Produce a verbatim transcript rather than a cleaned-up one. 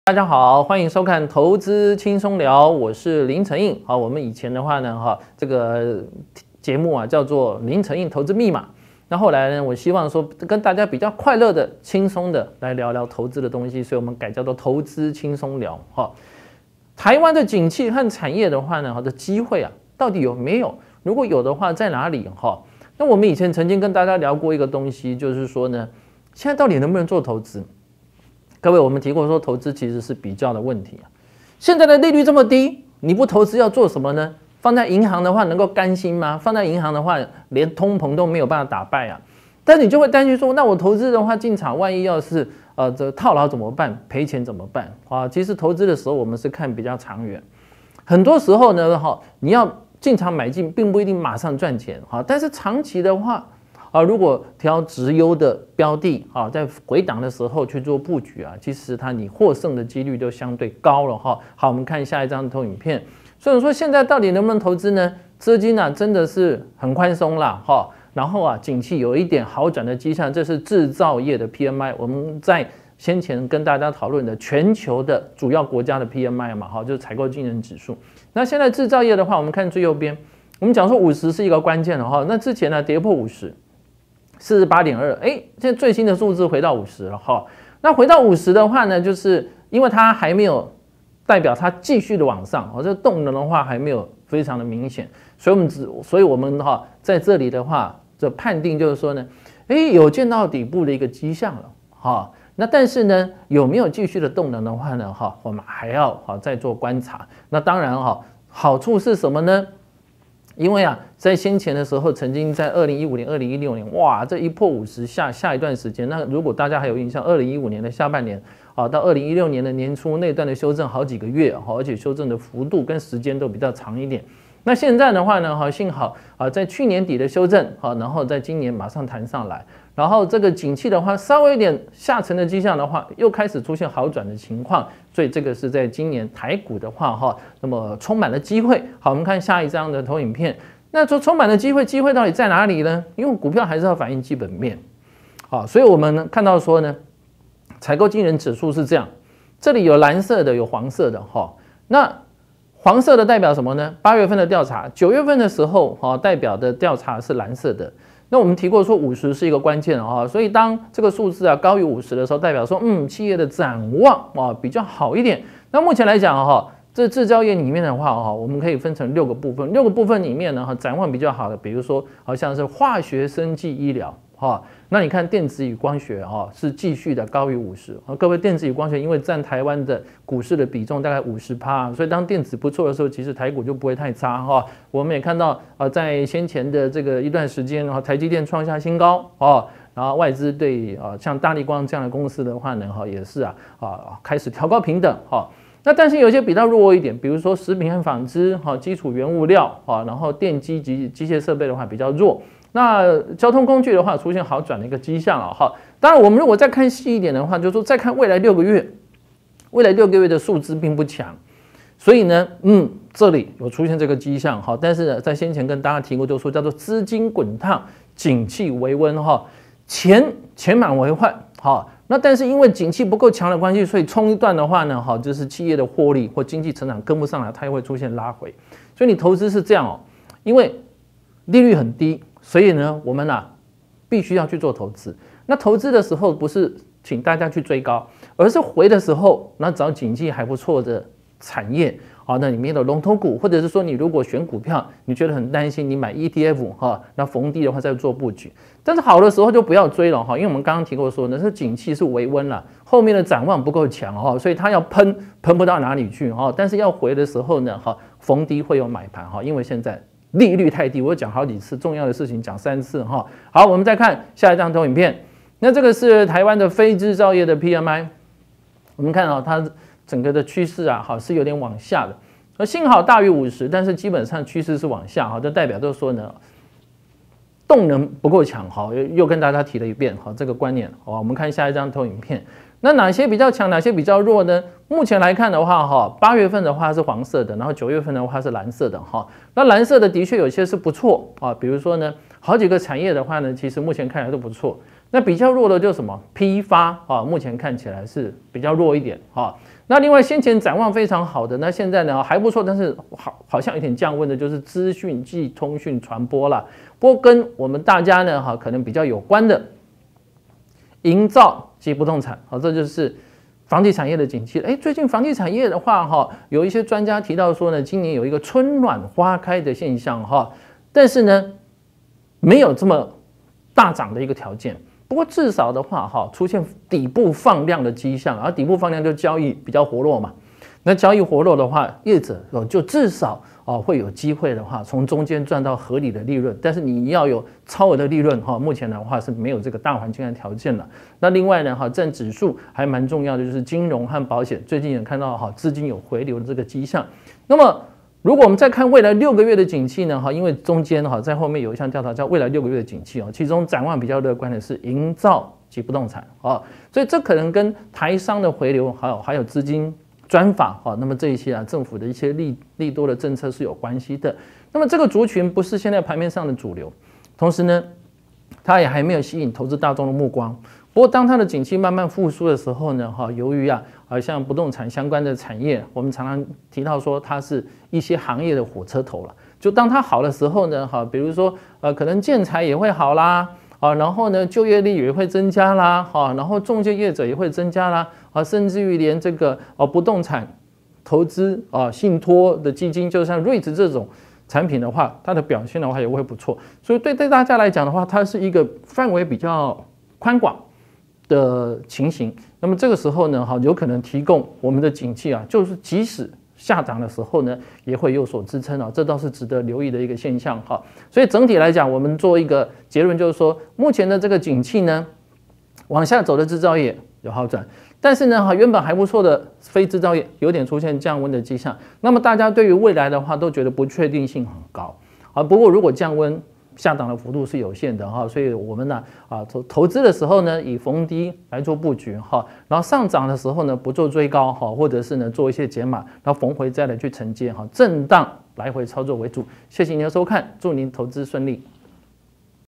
大家好，欢迎收看《投资轻松聊》，我是林承印。好，我们以前的话呢，哈，这个节目啊叫做林承印投资密码。那后来呢，我希望说跟大家比较快乐的、轻松的来聊聊投资的东西，所以我们改叫做投资轻松聊。哈，台湾的景气和产业的话呢，好的机会啊，到底有没有？如果有的话，在哪里？哈，那我们以前曾经跟大家聊过一个东西，就是说呢，现在到底能不能做投资？各位，我们提过说，投资其实是比较的问题啊。现在的利率这么低，你不投资要做什么呢？放在银行的话，能够甘心吗？放在银行的话，连通膨都没有办法打败啊。但你就会担心说，那我投资的话，进场万一要是呃这套牢怎么办？赔钱怎么办？啊，其实投资的时候，我们是看比较长远。很多时候呢，哈，你要进场买进，并不一定马上赚钱哈，但是长期的话。啊，如果挑直优的标的啊，在回档的时候去做布局啊，其实它你获胜的几率就相对高了哈。好，我们看下一张投影片。所以说现在到底能不能投资呢？资金啊真的是很宽松啦哈。然后啊，景气有一点好转的迹象，这是制造业的 P M I。我们在先前跟大家讨论的全球的主要国家的 P M I 嘛，哈，就是采购经理人指数。那现在制造业的话，我们看最右边，我们讲说五十是一个关键的哈。那之前呢跌破五十。四十八点二，哎，现在最新的数字回到五十了哈。那回到五十的话呢，就是因为它还没有代表它继续的往上，哦，这动能的话还没有非常的明显，所以我们只，所以我们哈在这里的话，这判定就是说呢，哎，有见到底部的一个迹象了哈。那但是呢，有没有继续的动能的话呢，哈，我们还要哈再做观察。那当然哈，好处是什么呢？因为啊，在先前的时候，曾经在二零一五年、二零一六年，哇，这一破五十下下一段时间，那如果大家还有印象，二零一五年的下半年啊，到二零一六年的年初那段的修正好几个月，而且修正的幅度跟时间都比较长一点。那现在的话呢，哈，幸好啊，在去年底的修正，好，然后在今年马上弹上来，然后这个景气的话，稍微有点下沉的迹象的话，又开始出现好转的情况，所以这个是在今年台股的话，哈，那么充满了机会。好，我们看下一张的投影片。那说充满了机会，机会到底在哪里呢？因为股票还是要反映基本面，好，所以我们看到说呢，采购经理人指数是这样，这里有蓝色的，有黄色的，哈，那黄色的代表什么呢？八月份的调查，九月份的时候，哈，代表的调查是蓝色的。那我们提过说五十是一个关键啊，所以当这个数字啊高于五十的时候，代表说嗯企业的展望啊比较好一点。那目前来讲哈，这制造业里面的话哈，我们可以分成六个部分，六个部分里面呢哈展望比较好的，比如说好像是化学、生技、医疗哈。那你看电子与光学啊是继续的高于五十啊，各位电子与光学因为占台湾的股市的比重大概五十趴，所以当电子不错的时候，其实台股就不会太差哈。我们也看到啊，在先前的这个一段时间啊，台积电创下新高哦，然后外资对啊像大立光这样的公司的话呢哈也是啊啊开始调高平等哈。那但是有些比较弱一点，比如说食品和纺织哈，基础原物料啊，然后电机及机械设备的话比较弱。那交通工具的话出现好转的一个迹象了哈。当然，我们如果再看细一点的话，就是说再看未来六个月，未来六个月的数字并不强，所以呢，嗯，这里有出现这个迹象哈。但是呢，在先前跟大家提过，就说叫做资金滚烫，景气微温哈，钱钱满为患哈。那但是因为景气不够强的关系，所以冲一段的话呢，哈，就是企业的获利或经济成长跟不上来，它也会出现拉回。所以你投资是这样哦，因为利率很低。所以呢，我们啊必须要去做投资。那投资的时候不是请大家去追高，而是回的时候，那找景气还不错的产业啊，那里面的龙头股，或者是说你如果选股票，你觉得很担心，你买 E T F 哈，那逢低的话再做布局。但是好的时候就不要追了哈，因为我们刚刚提过说呢，这景气是微温了，后面的展望不够强哈，所以它要喷喷不到哪里去哈。但是要回的时候呢，哈，逢低会有买盘哈，因为现在利率太低，我讲好几次，重要的事情讲三次哈。好，我们再看下一张投影片。那这个是台湾的非制造业的 P M I， 我们看到它整个的趋势啊，好是有点往下的。而幸好大于五十，但是基本上趋势是往下哈，这代表就是说呢，动能不够强哈。又又跟大家提了一遍哈这个观念。好，我们看下一张投影片。那哪些比较强，哪些比较弱呢？目前来看的话，哈，八月份的话是黄色的，然后九月份的话是蓝色的，哈。那蓝色的的确有些是不错啊，比如说呢，好几个产业的话呢，其实目前看来都不错。那比较弱的就是什么批发啊，目前看起来是比较弱一点啊。 那另外先前展望非常好的，那现在呢还不错，但是好好像有点降温的，就是资讯及通讯传播啦。不过跟我们大家呢哈可能比较有关的，营造及不动产，好，这就是房地产业的景气。哎，最近房地产业的话哈，有一些专家提到说呢，今年有一个春暖花开的现象哈，但是呢没有这么大涨的一个条件。不过至少的话，哈，出现底部放量的迹象，而底部放量就交易比较活络嘛。那交易活络的话，业者就至少哦会有机会的话，从中间赚到合理的利润。但是你要有超额的利润哈，目前的话是没有这个大环境的条件了。那另外呢，哈，占指数还蛮重要的，就是金融和保险，最近也看到哈资金有回流的这个迹象。那么如果我们再看未来六个月的景气呢？哈，因为中间哈在后面有一项调查叫未来六个月的景气哦，其中展望比较乐观的是营造及不动产啊，所以这可能跟台商的回流，还有还有资金专法啊，那么这一些啊政府的一些利利多的政策是有关系的。那么这个族群不是现在盘面上的主流，同时呢，它也还没有吸引投资大众的目光。不过，当它的景气慢慢复苏的时候呢，哈，由于啊，好像不动产相关的产业，我们常常提到说它是一些行业的火车头了。就当它好的时候呢，哈，比如说呃，可能建材也会好啦，啊，然后呢，就业率也会增加啦，哈，然后中介业者也会增加啦，啊，甚至于连这个哦不动产投资啊信托的基金，就像瑞兹这种产品的话，它的表现的话也会不错。所以对对大家来讲的话，它是一个范围比较宽广的情形。那么这个时候呢，哈，有可能提供我们的景气啊，就是即使下涨的时候呢，也会有所支撑啊，这倒是值得留意的一个现象哈。所以整体来讲，我们做一个结论，就是说，目前的这个景气呢，往下走的制造业有好转，但是呢，哈，原本还不错的非制造业有点出现降温的迹象。那么大家对于未来的话，都觉得不确定性很高啊。不过如果降温，下档的幅度是有限的哈，所以我们呢啊投投资的时候呢，以逢低来做布局哈，然后上涨的时候呢，不做追高哈，或者是呢做一些减码，然后逢回再来去承接哈，震荡来回操作为主。谢谢您的收看，祝您投资顺利。